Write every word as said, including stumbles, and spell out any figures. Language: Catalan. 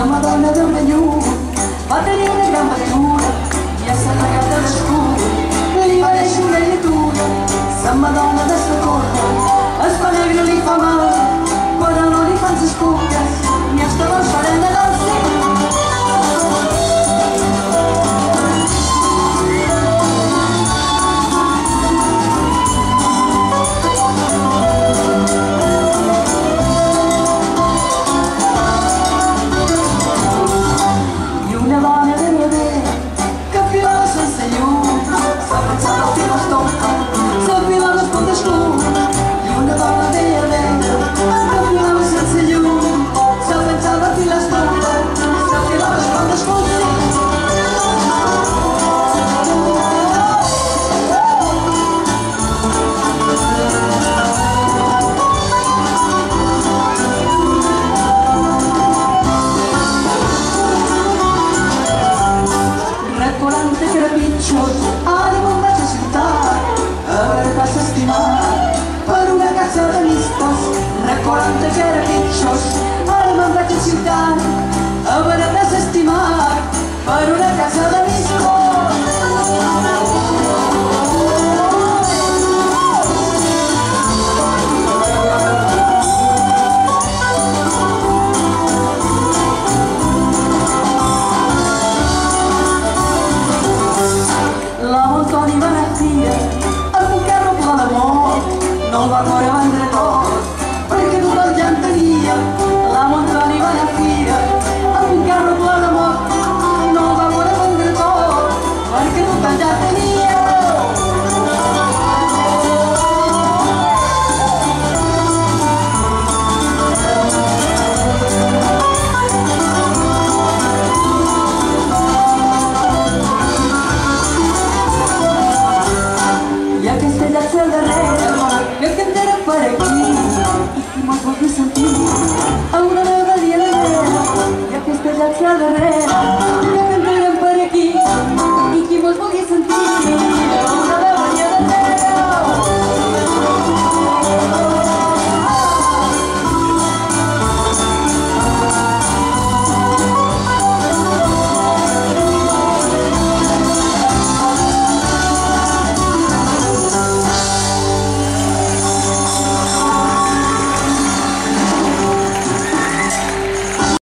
la Madonna del Vellut va tenir una gran ventura i a sa regata d'escut li va deixar una lletura. Sa Madonna de sa corda es fa negra, li fa mal quan no li fan ses cuques ni els cabals faran anar al cel. Ara me'n vaig a ciutat a veure-te estimat per una casa de mistes. Recordant que era pitjors, ara me'n vaig a ciutat a veure-te estimat per una casa de mistes. No el va veure vendre tot, perquè tothom ja en tenia. La Montoni va anar a fira amb un carro ple de mort. No el va veure vendre tot, perquè tothom ja tenia. I aquesta llaça al darrere que cantarà per aquí i qui me'ls vol fer sentir a una veu de dia de guerra. I aquesta llaça al darrere